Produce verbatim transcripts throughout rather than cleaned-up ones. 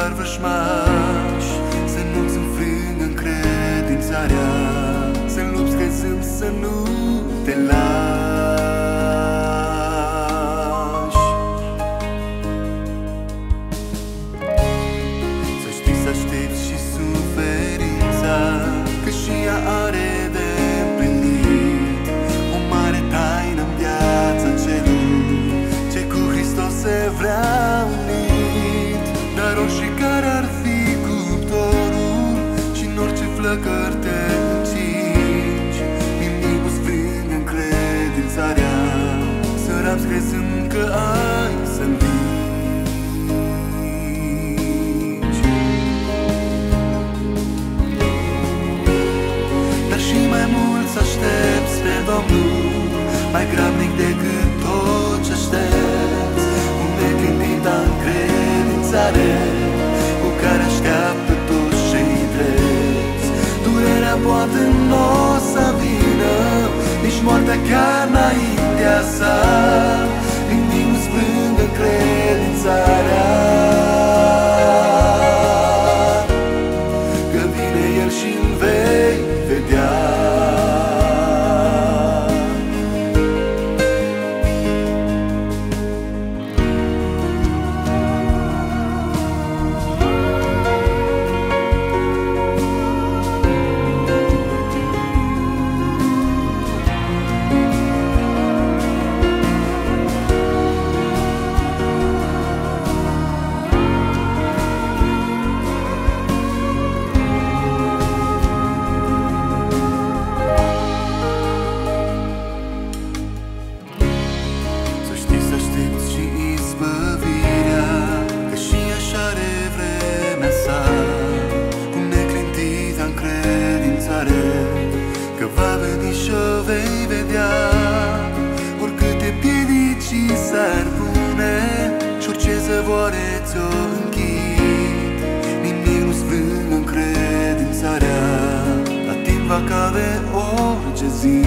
doar vrășmași, să nu-ți înfrângă încredințarea, să lupți crezând să nu te lași. Să știi să aștepți și suferința, că și ea are de împlinit o mare taină în viața celui ce cu Hristos se vrea unit. Dar oricare ar fi cuptorul și în orice flăcări te încingi, nimic nu-ți frângă încredințarea, să rabzi crezând că ai să învingi. Dar și mai mult să aștepți pe Domnul, mai grabnic decât tot ce aștepți, un neclintită încredințare cu care așteaptă toți cei drepți. Durerea poate n-o să vină, nici moartea chiar înaintea sa, nimic nu-ți frângă încredințarea, că vine El și-l vei vedea. Că va veni și-o vei vedea, oricâte piedici s-ar pune și orice zăvoare ți-o închid, nimic nu-ți frângă încredințarea, la timp va cade orice zid.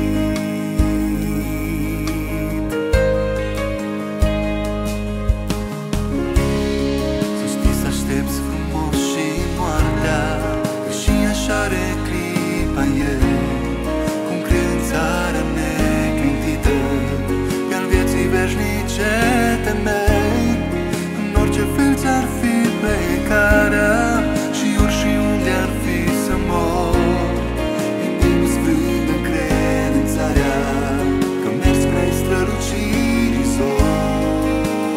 Să știi să aștepți frumos și moartea, că și așa are clipa ei, cu încredințarea neclintită, că-n vieții veșnice temei. În orice fel ți-ar fi plecarea și ori și unde ar fi să mor, nimic nu-ți frângă încredințarea, că mergi spre strălucirii zori.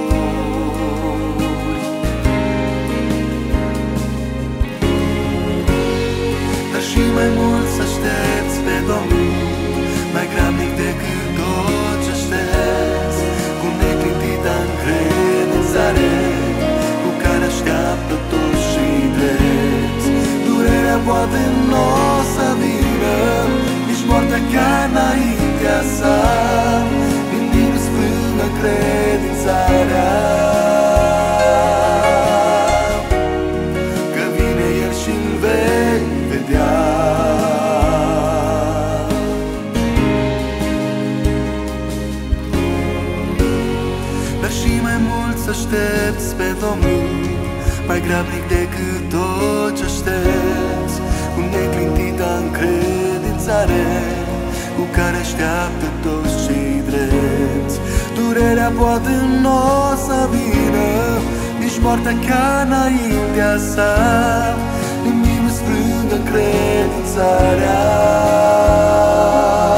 Dar și mai mult să aștepți pe Domnul, mai grabnic decât tot ce aștepți, cu neclintită încredințare cu care așteaptă toți cei drepți. Durerea poate n-o să vină, nici moartea chiar înaintea sa, nimic nu-ți frângă încredințarea, că vine El și-l vei vedea. Dar și mai mult să aștepți pe Domnul, mai grabnic decât tot ce aștepți, cu neclintită încredințare cu care așteaptă toți cei drepți. Durerea poate n-o să vină, nici moartea chiar înaintea sa, nimic nu-ți frângă încredințarea.